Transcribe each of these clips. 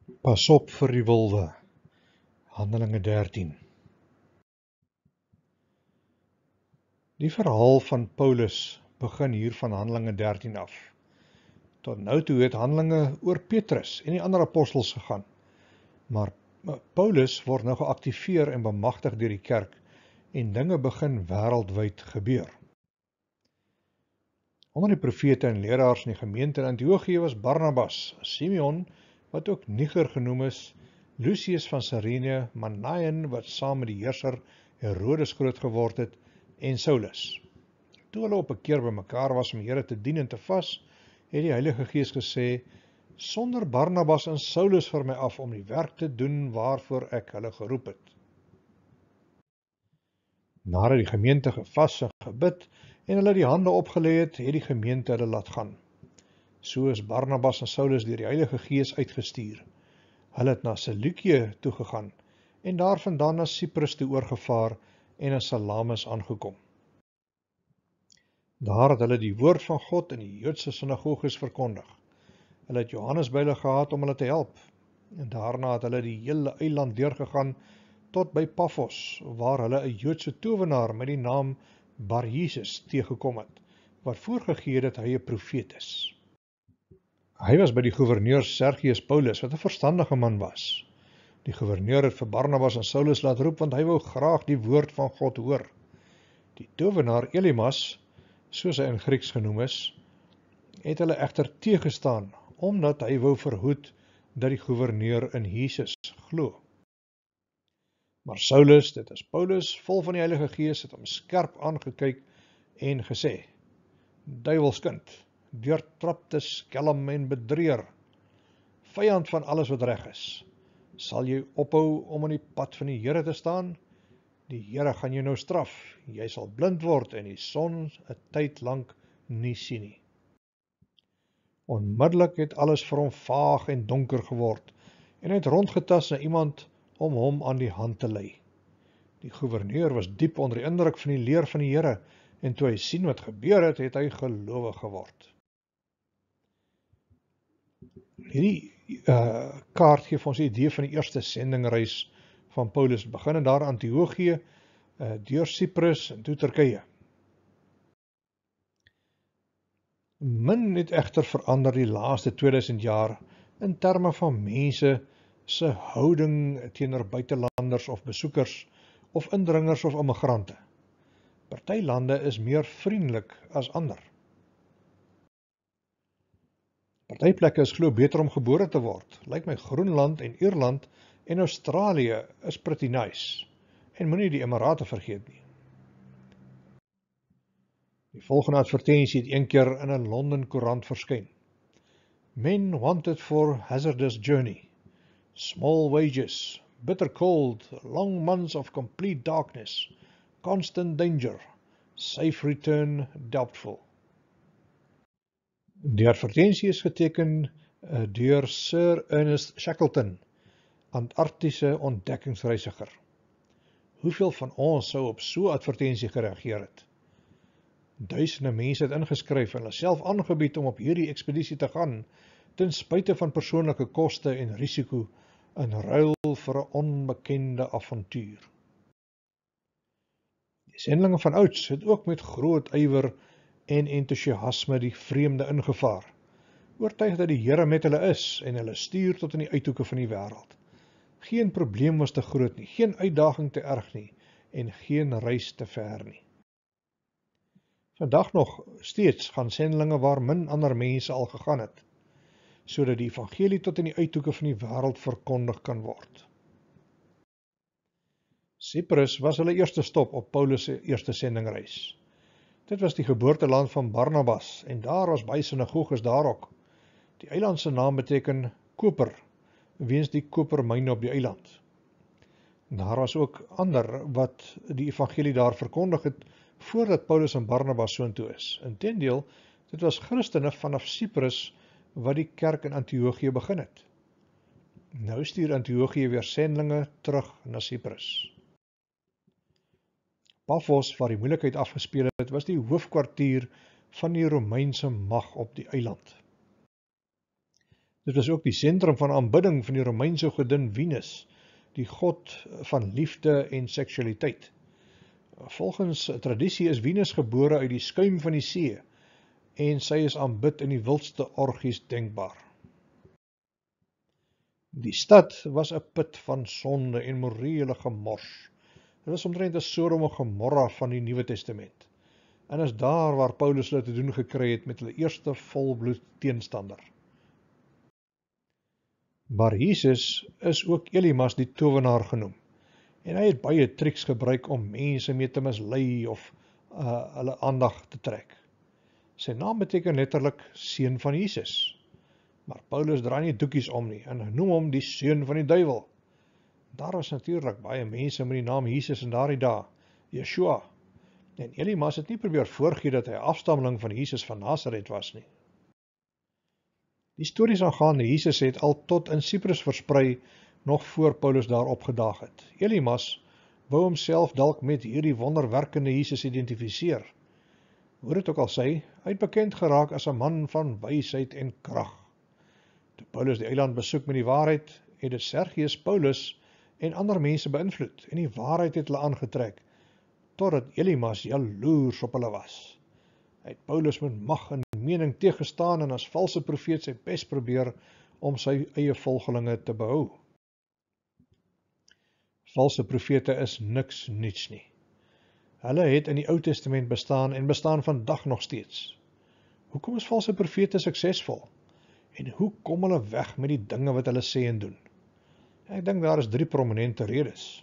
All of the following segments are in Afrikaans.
Pas op vir die wolwe. Handelinge 13. Die verhaal van Paulus begin hier van Handelinge 13 af. Tot nou toe het Handelinge oor Petrus en die ander apostels gegaan. Maar Paulus word nou geaktiveer en bemagtig deur die kerk en dinge begin wêreldwyd gebeur. Onder die profete en leraars in die gemeente in Antiochië was Barnabas, Simeon, wat ook Niger genoem is, Lucius van Cyrene, Manaen, wat saam met die heerser Herodes groot geword het, en Saulus. Toe hulle op 'n keer bymekaar was om die Here te dien en te vas, het die Heilige Gees gesê, sonder Barnabas en Saulus vir my af om die werk te doen waarvoor ek hulle geroep het. Nadat die gemeente gevas en gebid en hulle die hande opgelê het, het die gemeente hulle laat gaan. So is Barnabas en Saulus deur die Heilige Gees uitgestuur. Hulle het na Seleukië toegegaan en daarvandaan na Siprus toe oorgevaar en in Salamis aangekom. Daar het hulle die woord van God in die Joodse sinagoges verkondig. Hulle het Johannes by hulle gehad om hulle te help. En daarna het hulle die hele eiland deurgegaan tot by Paphos, waar hulle 'n Joodse towenaar met die naam Bar-Jesus teëgekom het, wat voorgegee het dat hy 'n profeet is. Hy was by die gouverneur Sergius Paulus, wat 'n verstandige man was. Die gouverneur het vir Barnabas en Saulus laat roep, want hy wou graag die woord van God hoor. Die towenaar Elimas, soos hy in Grieks genoem is, het hulle egter teëgestaan, omdat hy wou verhoed dat die gouverneur in Jesus glo. Maar Saulus, dit is Paulus, vol van die Heilige Gees, het hom skerp aangekyk en gesê, duiwelskind, deurtrapte skelm en bedrieër, vyand van alles wat reg is, sal jy ophou om in die pad van die Here te staan? Die Here gaan jou nou straf, jy sal blind word en die son 'n tyd lank nie sien nie. Onmiddellik het alles vir hom vaag en donker geword, en hy het rondgetas na iemand om hom aan die hand te lei. Die gouverneur was diep onder die indruk van die leer van die Here, en toe hy sien wat gebeur het, het hy gelowig geword. Hierdie kaart gee vir ons 'n idee van die eerste sendingreis van Paulus, begin daar Antiochië, deur Siprus en toe Turkye. Min het egter verander die laaste 2000 jaar in terme van mense se houding teenoor buitelanders of besoekers of indringers of immigrante. Party lande is meer vriendelik as ander. Party plekke is glo beter om gebore te word. Lyk my Groenland en Ierland en Australië is pretty nice. En moenie die Emirate vergeet nie. Die volgende advertensie het een keer in 'n Londen koerant verskyn. Men wanted for hazardous journey. Small wages, bitter cold, long months of complete darkness, constant danger, safe return doubtful. Die advertensie is geteken deur Sir Ernest Shackleton, Antarktiese ontdekkingsreisiger. Hoeveel van ons sou op so 'n advertensie gereageer het? Duisende mense het ingeskryf en hulle self aangebied om op hierdie ekspedisie te gaan, ten spyte van persoonlike koste en risiko, in ruil vir 'n onbekende avontuur. Die sendelinge van ouds het ook met groot ywer en entoesiasme die vreemde ingevaar, oortuig dat die Here met hulle is en hulle stuur tot in die uithoeke van die wêreld. Geen probleem was te groot nie, geen uitdaging te erg nie en geen reis te ver nie. Vandag nog steeds gaan sendelinge waar min ander mense al gegaan het, sodat die evangelie tot in die uithoeke van die wêreld verkondig kan word. Siprus was hulle eerste stop op Paulus se eerste sendingreis. Dit was die geboorteland van Barnabas en daar was baie sinagoges daar ook. Die eiland se naam beteken koper, weens die kopermyne op die eiland. Daar was ook ander wat die evangelie daar verkondig het, voordat Paulus en Barnabas soontoe is. Inteendeel, dit was Christene vanaf Siprus wat die kerk in Antiochië begin het. Nou stuur Antiochië weer sendelinge terug na Siprus. Paphos, waar die moeilikheid afgespeel het, was die hoofkwartier van die Romeinse mag op die eiland. Dit was ook die sentrum van aanbidding van die Romeinse godin Venus, die god van liefde en seksualiteit. Volgens tradisie is Venus gebore uit die skuim van die see, en sy is aanbid in die wildste orgies denkbaar. Die stad was 'n put van sonde en morele gemors. Dit was omtrent 'n Sodom en Gomorra van die Nuwe Testament. En is daar waar Paulus hulle te doen gekry het met hulle eerste volbloed teenstander. Maar Jesus is ook Elimas die towenaar genoem. En hy het baie triks gebruik om mense mee te mislei of hulle aandag te trek. Sy naam beteken letterlik seun van Jesus. Maar Paulus draai nie doekies om nie en noem hom die seun van die duiwel. Daar was natuurlik baie mense met die naam Jesus in daardie dae, Yeshua. En Elimas het nie probeer voorgee dat hy 'n afstammeling van Jesus van Nasaret was nie. Die stories aangaande Jesus het al tot in Cyprus versprei nog voor Paulus daar opgedaag het. Elimas wou homself dalk met hierdie wonderwerkende Jesus identifiseer. Hoe dit ook al sy, hy het bekend geraak as 'n man van wysheid en krag. Toe Paulus die eiland besoek met die waarheid, het dit Sergius Paulus en ander mense beïnvloed en die waarheid het hulle aangetrek, totdat Elimas jaloers op hulle was. Hy het Paulus met mag en mening teëgestaan en as valse profeet sy bes probeer om sy eie volgelinge te behou. Valse profete is niks niets nie. Hulle het in die Ou Testament bestaan en bestaan vandag nog steeds. Hoekom is valse profete suksesvol? En hoe kom hulle weg met die dinge wat hulle sê en doen? Ek dink daar is 3 prominente redes.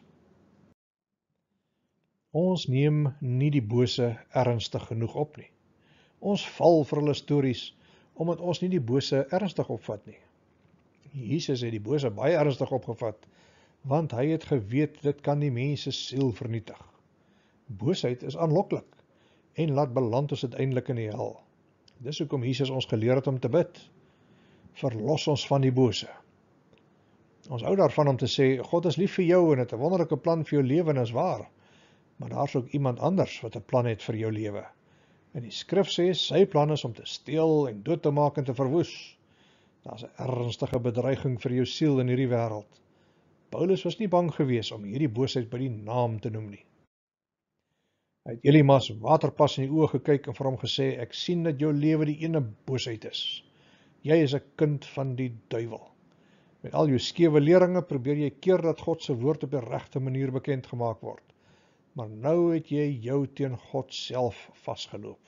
Ons neem nie die bose ernstig genoeg op nie. Ons val vir hulle stories, omdat ons nie die bose ernstig opvat nie. Jesus het die bose baie ernstig opgevat, want hy het geweet dit kan die mens se siel vernietig. Boosheid is aanloklik, en laat beland ons uiteindelik in die hel. Dis hoekom Jesus ons geleer het om te bid. Verlos ons van die bose. Ons hou daarvan om te sê, God is lief vir jou en het 'n wonderlike plan vir jou lewe en is waar. Maar daar is ook iemand anders wat 'n plan het vir jou lewe. En die skrif sê, sy plan is om te steel en dood te maak en te verwoes. Daar's 'n ernstige bedreiging vir jou siel in hierdie wêreld. Paulus was nie bang gewees om hierdie boosheid by die naam te noem nie. Hy het Elimas waterpas in die oë gekyk en vir hom gesê, ek sien dat jou lewe die ene boosheid is. Jy is 'n kind van die duiwel. Met al jou skewe leringe probeer jy keer dat God se woord op die regte manier bekend gemaak word. Maar nou het jy jou teen God self vasgeloop.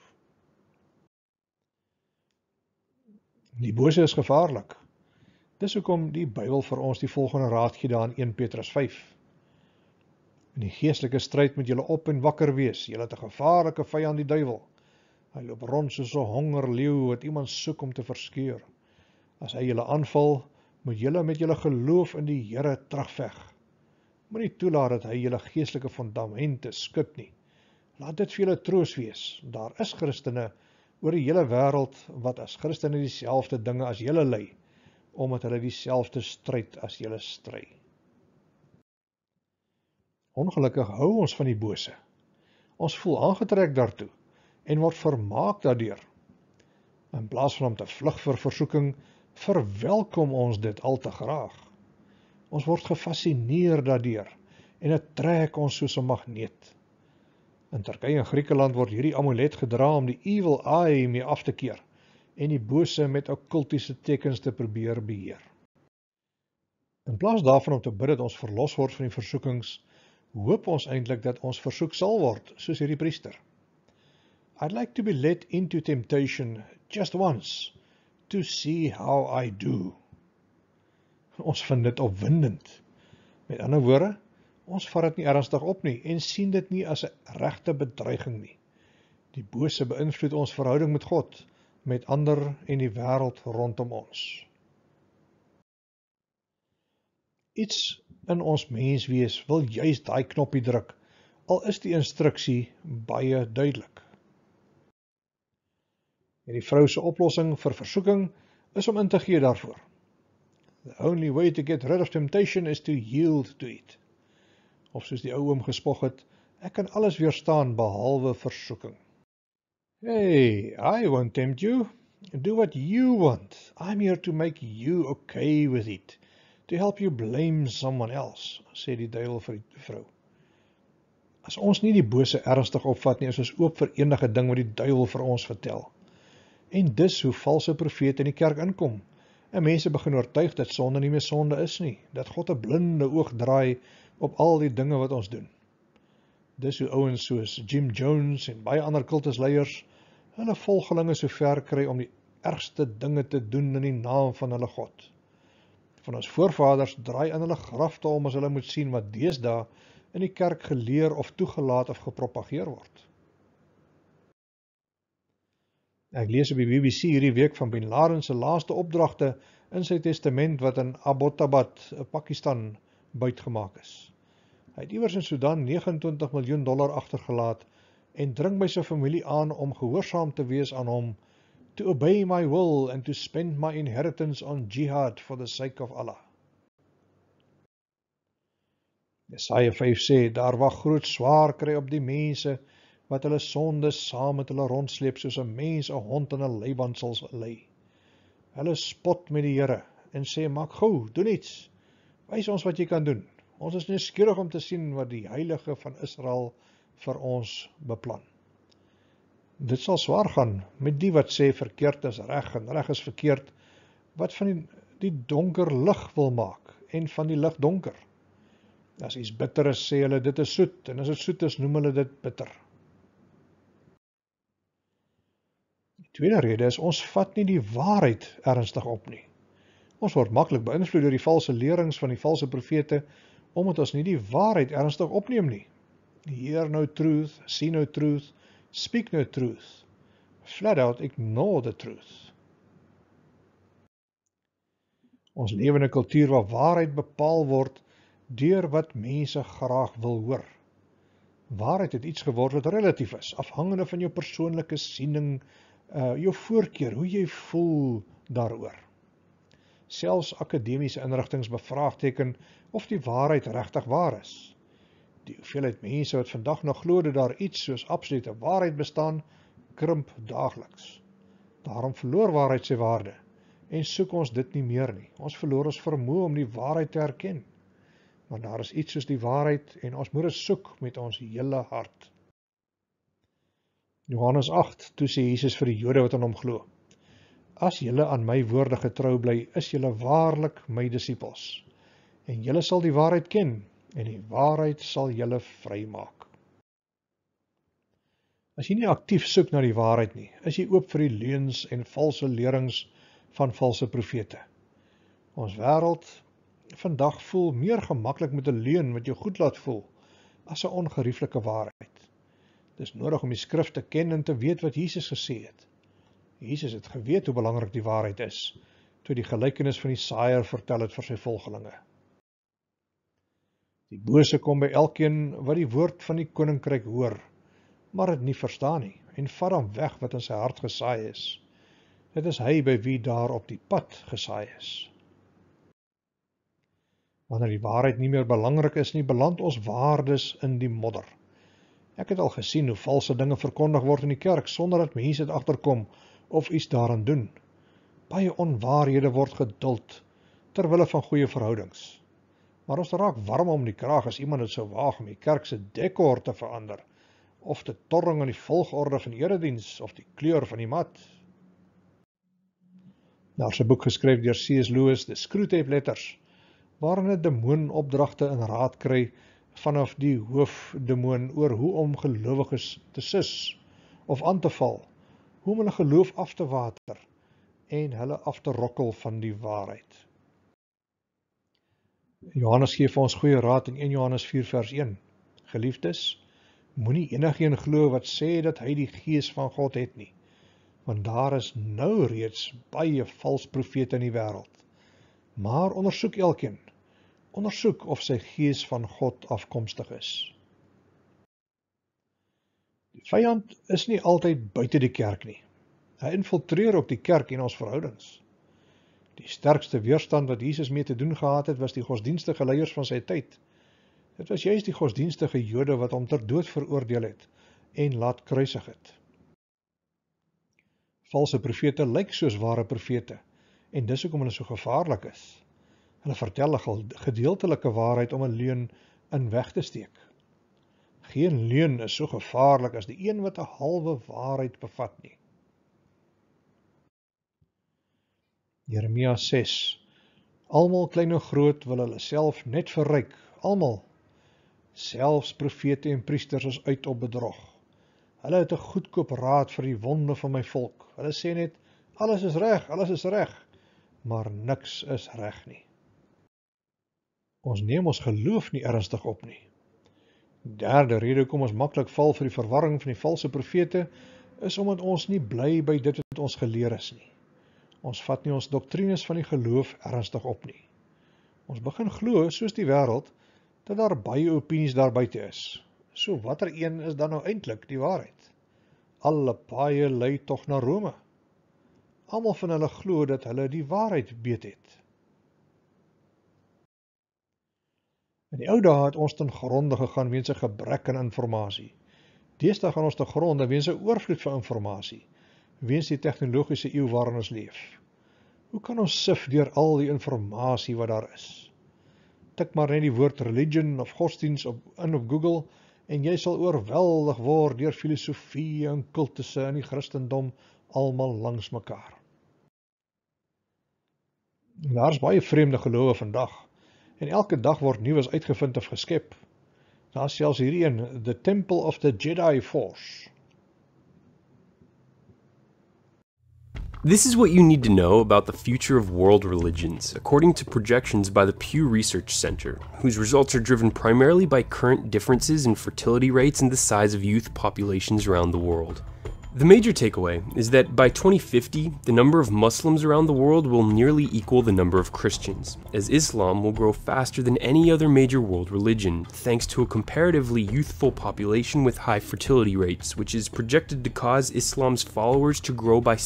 Die bose is gevaarlik. Dis hoekom die Bybel vir ons die volgende raad gee daar in 1 Petrus 5. In die geestelike stryd moet julle op en wakker wees. Julle het 'n gevaarlike vyand, die duiwel. Hy loop rond soos 'n hongerleeu wat iemand soek om te verskeur. As hy julle aanval, moet julle met julle geloof in die Here terugveg. Moenie toelaat dat hy julle geestelike fondamente skud nie. Laat dit vir julle troos wees. Daar is Christene oor die hele wêreld wat as Christene dieselfde dinge as julle ly, omdat hulle dieselfde stryd as julle stry. Ongelukkig hou ons van die bose. Ons voel aangetrek daartoe en word vermaak daardeur. In plaas van om te vlug vir versoeking, verwelkom ons dit al te graag. Ons word gefassineer daardeur en dit trek ons soos 'n magneet. In Turkye en Griekeland word hierdie amulet gedra om die evil eye mee af te keer en die bose met okkultiese tekens te probeer beheer. In plaas daarvan om te bid dat ons verlos word van die versoekings, hoop ons eintlik dat ons versoek sal word, soos hierdie priester. I'd like to be led into temptation just once, to see how I do. Ons vind dit opwindend. Met ander woorde, ons vat dit nie ernstig op nie en sien dit nie as 'n regte bedreiging nie. Die bose beïnvloed ons verhouding met God, met ander en die wêreld rondom ons. Iets in ons menswees wil juist daai knoppie druk, al is die instruksie baie duidelik. En die vrou se oplossing vir versoeking is om in te gee daarvoor. The only way to get rid of temptation is to yield to it. Of soos die ou oom gespog het, ek kan alles weerstaan behalwe versoeking. Hey, I won't tempt you. Do what you want. I'm here to make you okay with it. To help you blame someone else, sê die duiwel vir die vrou. As ons nie die bose ernstig opvat nie, is ons oop vir enige ding wat die duiwel vir ons vertel. En dis hoe valse profete in die kerk inkom. En mense begin oortuig dat sonde nie meer sonde is nie, dat God 'n blinde oog draai op al die dinge wat ons doen. Dis hoe ouens soos Jim Jones en baie ander kultusleiers hulle volgelinge so ver kry om die ergste dinge te doen in die naam van hulle God. Van ons voorvaders draai in hulle grafte om as hulle moet sien wat deesdae in die kerk geleer of toegelaat of gepropageer word. Ek lees op die BBC hierdie week van Bin Laden se laaste opdragte in sy testament wat in Abbottabad, Pakistan, buitgemaak is. Hy het iewers in Sudan $29 miljoen agtergelaat en dring by sy familie aan om gehoorsaam te wees aan hom, to obey my will and to spend my inheritance on jihad for the sake of Allah. Jesaja 5 sê, daar wag groot swaar kry op die mense, wat hulle sondes saam met hulle rondsleep, soos 'n mens 'n hond in 'n leiband sal lei. Hulle spot met die Here en sê, maak gou, doen iets. Wys ons wat jy kan doen. Ons is nuuskierig om te sien wat die Heilige van Israel vir ons beplan. Dit sal swaar gaan met die wat sê verkeerd is reg en reg is verkeerd, wat van die donker lig wil maak en van die lig donker. As iets bitter is, sê hulle dit is soet, en as dit soet is, noem hulle dit bitter. Die tweede rede is, ons vat nie die waarheid ernstig op nie. Ons word maklik beïnvloed deur die valse lerings van die valse profete, omdat ons nie die waarheid ernstig opneem nie. Hear no truth, see no truth, speak no truth, flat out ignore the truth. Ons lewe in 'n kultuur waar waarheid bepaal word deur wat mense graag wil hoor. Waarheid het iets geword wat relatief is, afhangende van jou persoonlike siening, jou voorkeur, hoe jy voel daaroor. Selfs akademiese inrigtings bevraagteken of die waarheid regtig waar is. Die hoeveelheid mense wat vandag nog glo dat daar iets soos absolute waarheid bestaan, krimp daagliks. Daarom verloor waarheid sy waarde en soek ons dit nie meer nie. Ons verloor ons vermoë om die waarheid te herken. Maar daar is iets soos die waarheid en ons moet dit soek met ons hele hart. Johannes 8, toe sê Jesus vir die Jode wat aan hom glo, as julle aan my woorde getrou bly, is julle waarlik my disippels. En julle sal die waarheid ken, en die waarheid sal julle vrymaak. As jy nie aktief soek na die waarheid nie, is jy oop vir die leuns en valse lerings van valse profete. Ons wêreld vandag voel meer gemaklik met 'n leuen wat jou goed laat voel, as 'n ongerieflike waarheid. Dis nodig om die skrif te ken en te weet wat Jesus gesê het. Jesus het geweet hoe belangrik die waarheid is, toe die gelykenis van die saaiër vertel het vir sy volgelinge. Die bose kom by elkeen wat die woord van die koninkryk hoor, maar dit nie verstaan nie, en vat dan weg wat in sy hart gesaai is. Dit is hy by wie daar op die pad gesaai is. Wanneer die waarheid nie meer belangrik is nie, beland ons waardes in die modder. Ek het al gesien hoe valse dinge verkondig word in die kerk, sonder dat mense dit agterkom of iets daaraan doen. Baie onwaarhede word geduld, terwille van goeie verhoudings. Maar ons raak warm om die kraag as iemand het sou waag om die kerk se dekor te verander, of te torring aan die volgorde van die erediens, of die kleur van die mat. Daar is 'n boek geskryf deur C.S. Lewis, The Screwtape Letters, waarin 'n demoon opdragte in raad kry vanaf die hoofdemoon oor hoe om gelowiges te sus of aan te val, hoe om hulle geloof af te water en hulle af te rokkel van die waarheid. Johannes gee vir ons goeie raad in 1 Johannes 4 vers 1. Geliefdes, moenie enigeen glo wat sê dat hy die gees van God het nie, want daar is nou reeds baie vals profete in die wêreld. Maar ondersoek elkeen, ondersoek of sy gees van God afkomstig is. Die vyand is nie altyd buite die kerk nie. Hy infiltreer ook die kerk en ons verhoudings. Die sterkste weerstand wat Jesus mee te doen gehad het, was die godsdienstige leiers van sy tyd. Dit was juist die godsdienstige Jode wat hom ter dood veroordeel het en laat kruisig het. Valse profete lyk soos ware profete, en dis hoekom hulle so gevaarlik is. Hulle vertel 'n gedeeltelike waarheid om 'n leuen in weg te steek. Geen leuen is so gevaarlik as die een wat 'n halwe waarheid bevat nie. Jeremia 6. Almal klein en groot wil hulle self net verryk, almal. Selfs profete en priesters is uit op bedrog. Hulle het 'n goedkoop raad vir die wonde van my volk. Hulle sê net, alles is reg, maar niks is reg nie. Ons neem ons geloof nie ernstig op nie. Derde rede hoekom ons maklik val vir die verwarring van die valse profete, is omdat ons nie bly by dit wat ons geleer is nie. Ons vat nie ons doktrines van die geloof ernstig op nie. Ons begin glo, soos die wêreld, dat daar baie opinies daar buite is. So watter een is dan nou eintlik die waarheid? Alle paaie lei tog na Rome. Almal van hulle glo dat hulle die waarheid weet het. In die ou dae het ons ten gronde gegaan weens 'n gebrek aan inligting. Deesdae gaan ons te gronde weens 'n oorvloed van inligting, weens die tegnologiese eeu waarin ons leef. Hoe kan ons sif deur al die inligting wat daar is? Tik maar net die woord religion of godsdiens in op Google en jy sal oorweldig word deur filosofie en kultusse in die Christendom almal langs mekaar. Daar is baie vreemde gelowe vandag en elke dag word nuus uitgevind of geskep. Daar is selfs hierdie een, the Temple of the Jedi Force. This is what you need to know about the future of world religions, according to projections by the Pew Research Center, whose results are driven primarily by current differences in fertility rates and the size of youth populations around the world. The major takeaway is that by 2050, the number of Muslims around the world will nearly equal the number of Christians, as Islam will grow faster than any other major world religion, thanks to a comparatively youthful population with high fertility rates, which is projected to cause Islam's followers to grow by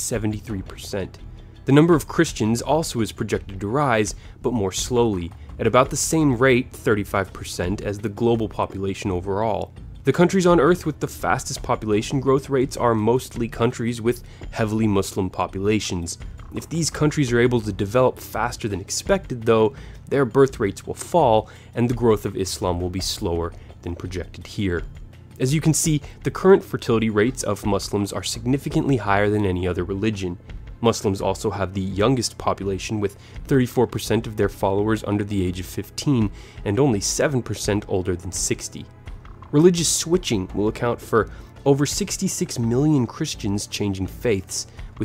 73%. The number of Christians also is projected to rise, but more slowly, at about the same rate, 35%, as the global population overall. The countries on Earth with the fastest population growth rates are mostly countries with heavily Muslim populations. If these countries are able to develop faster than expected, though, their birth rates will fall and the growth of Islam will be slower than projected here. As you can see, the current fertility rates of Muslims are significantly higher than any other religion. Muslims also have the youngest population, with 34% of their followers under the age of 15 and only 7% older than 60. Religious switching will account for over 66 million Christians changing faiths, with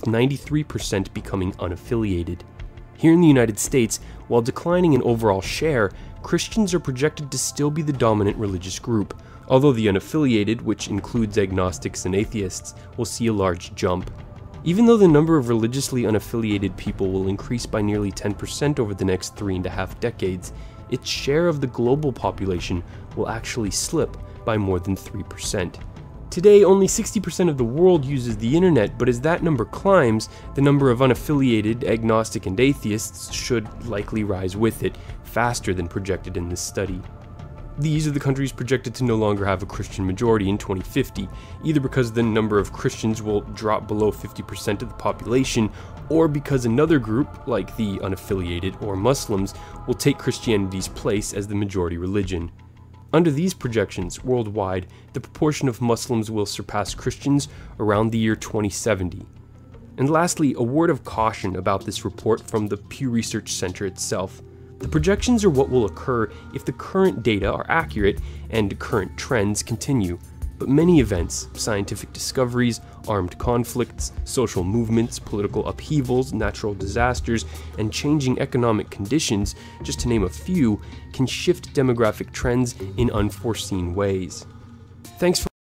93% becoming unaffiliated. Here in the United States, while declining in overall share, Christians are projected to still be the dominant religious group, although the unaffiliated, which includes agnostics and atheists, will see a large jump. Even though the number of religiously unaffiliated people will increase by nearly 10% over the next 3.5 decades, its share of the global population will actually slip by more than 3%. Today, only 60% of the world uses the internet, but as that number climbs, the number of unaffiliated, agnostic, and atheists should likely rise with it, faster than projected in this study. These are the countries projected to no longer have a Christian majority in 2050, either because the number of Christians will drop below 50% of the population, or because another group, like the unaffiliated or Muslims, will take Christianity's place as the majority religion. Under these projections, worldwide, the proportion of Muslims will surpass Christians around the year 2070. And lastly, a word of caution about this report from the Pew Research Center itself. The projections are what will occur if the current data are accurate and current trends continue. But many events, scientific discoveries, armed conflicts, social movements, political upheavals, natural disasters, and changing economic conditions, just to name a few, can shift demographic trends in unforeseen ways. Thanks for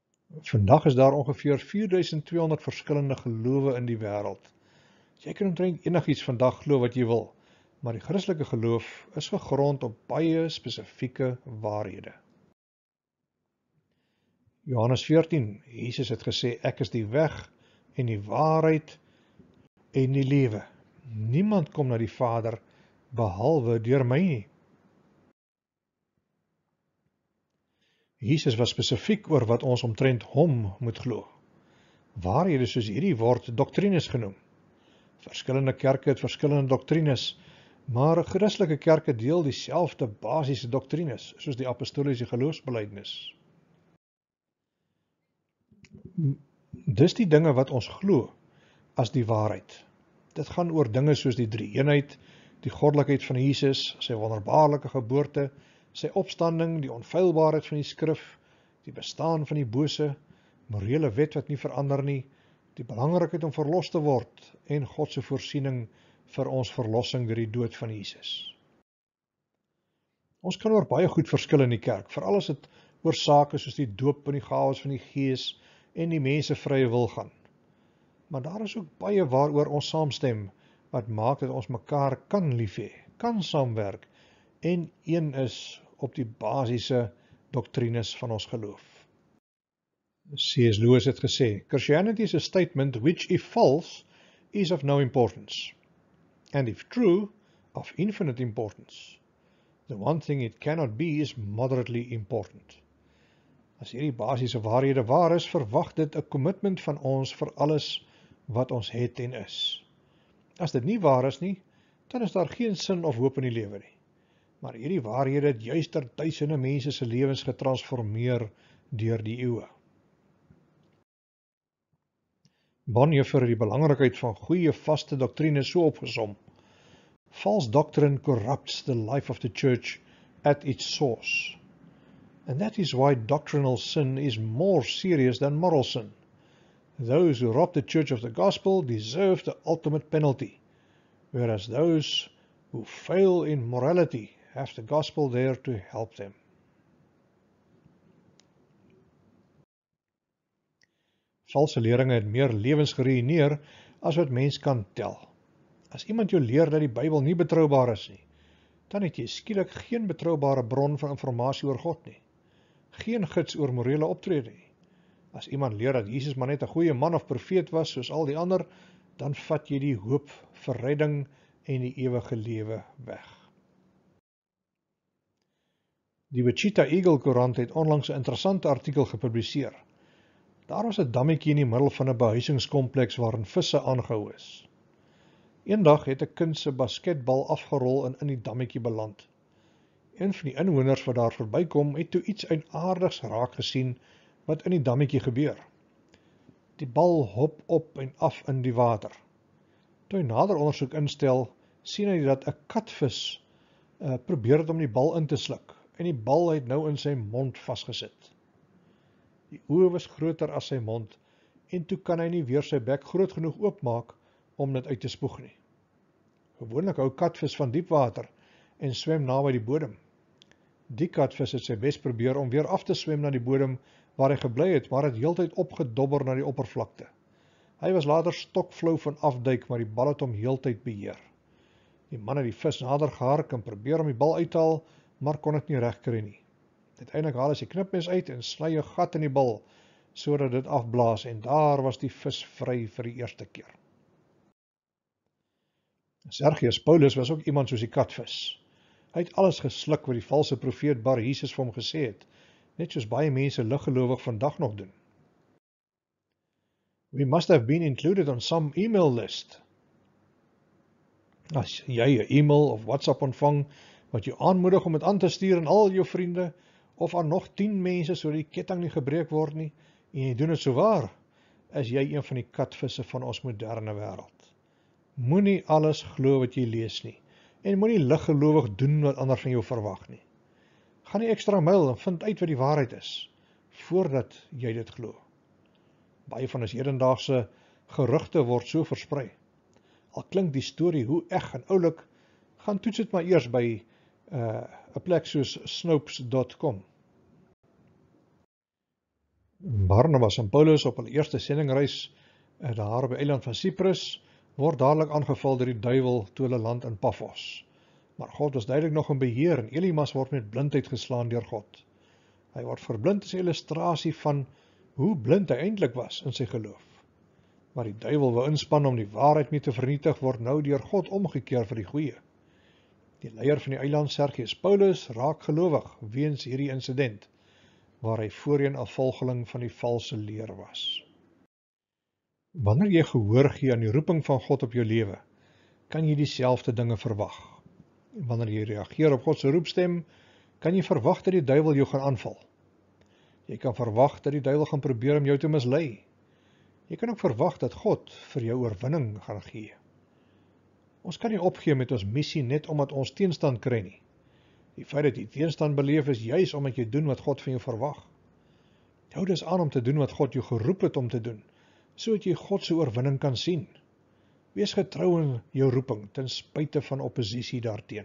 Vandag is daar ongeveer 4200 verskillende gelowe in die wêreld. Jy kan omtrent enigiets vandag glo wat jy wil, maar die Christelike geloof is gegrond op baie spesifieke waarhede. Johannes 14, Jesus het gesê, ek is die weg en die waarheid en die lewe. Niemand kom na die Vader behalwe deur my nie. Jesus was spesifiek oor wat ons omtrent hom moet glo. Waarhede soos hierdie word doktrines genoem. Verskillende kerke het verskillende doktrines, maar Christelike kerke deel dieselfde basiese doktrines, soos die apostoliese geloofsbelijdenis. Dis die dinge wat ons glo as die waarheid. Dit gaan oor dinge soos die drie-eenheid, die goddelikheid van Jesus, sy wonderbaarlike geboorte, sy opstanding, die onfeilbaarheid van die skrif, die bestaan van die bose, morele wet wat nie verander nie, die belangrikheid om verlos te word en God se voorsiening vir ons verlossing deur die dood van Jesus. Ons kan oor baie goed verskil in die kerk, veral as dit oor sake soos die doop en die gawes van die Gees en die mense vrye wil gaan. Maar daar is ook baie waaroor ons saamstem, wat maak dat ons mekaar kan lief hê, kan saamwerk en een is op die basiese doktrines van ons geloof. C.S. Lewis het gesê, Christianity is a statement which, if false, is of no importance, and if true, of infinite importance. The one thing it cannot be is moderately important. As hierdie basiese waarhede waar is, verwag dit 'n commitment van ons vir alles wat ons het en is. As dit nie waar is nie, dan is daar geen sin of hoop in die lewe nie. Maar hierdie waarhede het juist duisende mense se lewens getransformeer deur die eeue. Bonhoeffer het die belangrikheid van goeie vaste doktrine so opgesom. False doctrine corrupts the life of the church at its source. And that is why doctrinal sin is more serious than moral sin. Those who rob the church of the gospel deserve the ultimate penalty, whereas those who fail in morality have the gospel there to help them. Valse leringe het meer lewens geruïneer as wat mens kan tel. As iemand jou leer dat die Bybel nie betroubaar is nie, dan het jy skielik geen betroubare bron van inligting oor God nie. Geen gids oor morele optrede nie. As iemand leer dat Jesus maar net 'n goeie man of profeet was soos al die ander, dan vat jy die hoop vir redding en die ewige lewe weg. Die Wichita Eagle Koerant het onlangs 'n interessante artikel gepubliseer. Daar was 'n dammetjie in die middel van 'n behuisingskompleks waarin visse aangehou is. Eendag het 'n kind se basketbal afgerol en in die dammetjie beland. Een van die inwoners wat daar verbykom, het toe iets eienaardigs raak gesien wat in die dammetjie gebeur. Die bal hop op en af in die water. Toe hy nader ondersoek instel, sien hy dat 'n katvis probeer het om die bal in te sluk, en die bal het nou in sy mond vasgesit. Die oë was groter as sy mond, en toe kan hy nie weer sy bek groot genoeg oopmaak om dit uit te spoeg nie. Gewoonlik hou katvis van diep water en swem naby die bodem. Die katvis het sy bes probeer om weer af te swem na die bodem waar hy gebly het, maar het heeltyd opgedobber na die oppervlakte. Hy was later stokflou van afduik, maar die bal het hom heeltyd beheer. Die man het die vis nader gehark en probeer om die bal uit te haal, maar kon dit nie regkry nie. Uiteindelik haal hy sy knipmes uit en sny 'n gat in die bal, sodat dit afblaas, en daar was die vis vry vir die eerste keer. Sergius Paulus was ook iemand soos die katvis. Hy het alles gesluk wat die valse profeet Bar Jesus vir hom gesê het, net soos baie mense liggelowig vandag nog doen. We must have been included on some email list. As jy 'n e-mail of WhatsApp ontvang wat jou aanmoedig om dit aan te stuur aan al jou vriende, of aan nog 10 mense sodat die ketting nie gebreek word nie, en jy doen dit souwaar, is jy een van die katvisse van ons moderne wêreld. Moenie alles glo wat jy lees nie, en moenie liggelowig doen wat ander van jou verwag nie. Gaan die ekstra myl en vind uit wat die waarheid is, voordat jy dit glo. Baie van ons hedendaagse gerugte word so versprei. Al klink die storie hoe eg en oulik, gaan toets dit maar eers by 'n plek soos Snopes.com. Barnabas en Paulus op hulle eerste sendingreis daar op die eiland van Cyprus word dadelik aangeval deur die duiwel toe hulle land in Paphos. Maar God was duidelik nog in beheer en Elimas word met blindheid geslaan deur God. Hy word verblind as 'n illustrasie van hoe blind hy eintlik was in sy geloof. Maar die duiwel wou inspann om die waarheid mee te vernietig, word nou deur God omgekeer vir die goeie. Die leier van die eiland, Sergius Paulus, raak gelowig weens hierdie insident, waar hy voorheen 'n volgeling van die valse leer was. Wanneer jy gehoor gee aan die roeping van God op jou lewe, kan jy dieselfde dinge verwag. Wanneer jy reageer op God se roepstem, kan jy verwag dat die duiwel jou gaan aanval. Jy kan verwag dat die duiwel gaan probeer om jou te mislei. Jy kan ook verwag dat God vir jou oorwinning gaan gee. Ons kan nie opgee met ons missie net omdat ons teenstand kry nie. Die feit dat jy teenstand beleef is juis omdat jy doen wat God van jou verwag. Hou dus aan om te doen wat God jou geroep het om te doen, sodat jy God se oorwinning kan sien. Wees getrou in jou roeping, ten spyte van oppositie daarteen.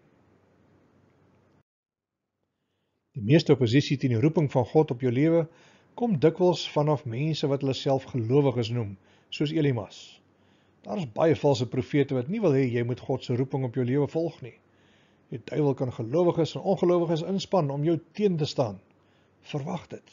Die meeste oppositie teen die roeping van God op jou lewe kom dikwels vanaf mense wat hulle self gelowiges noem, soos Elimas. Daar is baie valse profete wat nie wil hê jy moet God se roeping op jou lewe volg nie. Die duiwel kan gelowiges en ongelowiges inspan om jou teen te staan. Verwag dit.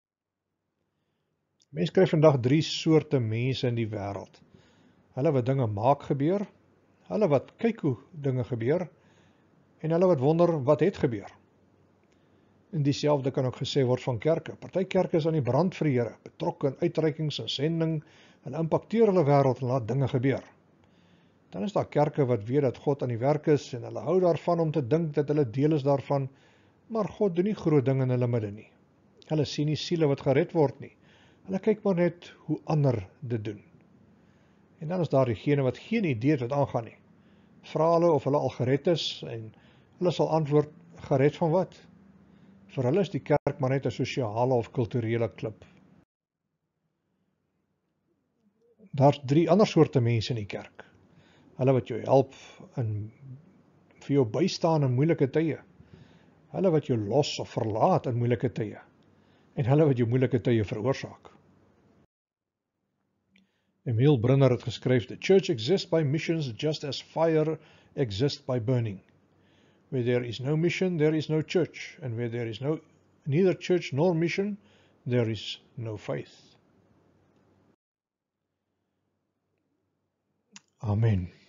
Mens kry vandag 3 soorte mense in die wêreld. Hulle wat dinge maak gebeur, hulle wat kyk hoe dinge gebeur, en hulle wat wonder wat het gebeur. En dieselfde kan ook gesê word van kerke. Party kerke is aan die brand vir die Here, betrokke in uitreikings en sending, en impakteer hulle wêreld en laat dinge gebeur. Dan is daar kerke wat weet dat God aan die werk is, en hulle hou daarvan om te dink dat hulle deel is daarvan, maar God doen nie groot dinge in hulle midde nie. Hulle sien nie siele wat gered word nie. Hulle kyk maar net hoe ander dit doen. En dan is daar diegene wat geen idee het wat aangaan nie. Vra hulle of hulle al gered is, en hulle sal antwoord, gered van wat? Vir hulle is die kerk maar net 'n sosiale of kulturele klip. Daar's 3 ander soorte mense in die kerk. Hulle wat jou help en vir jou bystaan in moeilike tye. Hulle wat jou los of verlaat in moeilike tye. En hulle wat jou moeilike tye veroorsaak. Emil Brunner het geskryf, "The church exists by missions just as fire exists by burning. Where there is no mission, there is no church. And where there is neither church nor mission, there is no faith." Amen.